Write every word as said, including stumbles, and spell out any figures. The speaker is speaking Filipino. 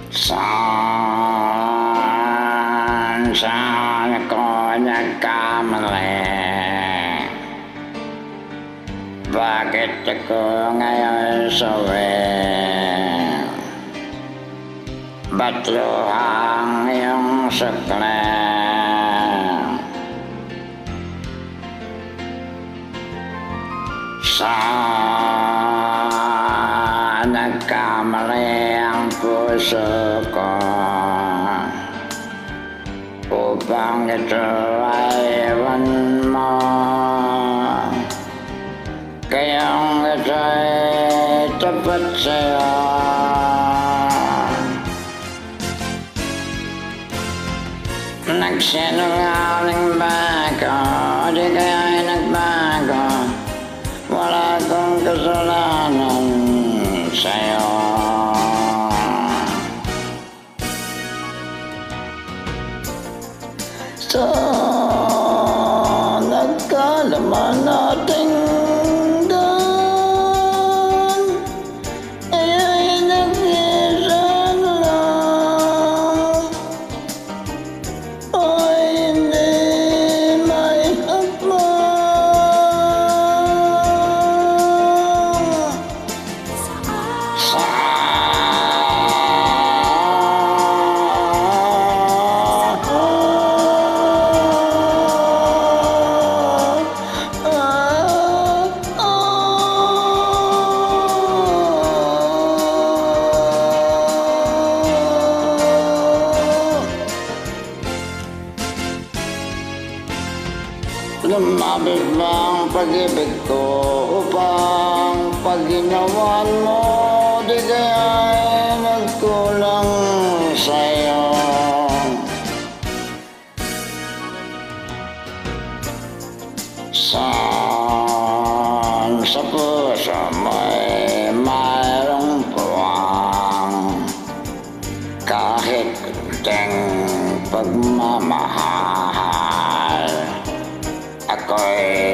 Saan saan ako nagkamali? Bakit ako ngayon sawi? Ba't luhang iyong sukli? Saan nagkamali ang puso ko upang ito ay iwan mo? Kayang ito'y tapat sa'yo. Nagsinungaling ba ako? Di kaya'y nagbago? Wala akong kasalanan sa'yo. Saan nagkalaman nating daan? Aya'y nag-isa lang. Ay hindi may hakbang. Saan lumabis bang pag-ibig ko upang pag ginawan mo? Di kaya'y nagkulang sa'yo. Saan sa puso mo'y mayroong puwang kahit kunting pagmamahal? Ako'y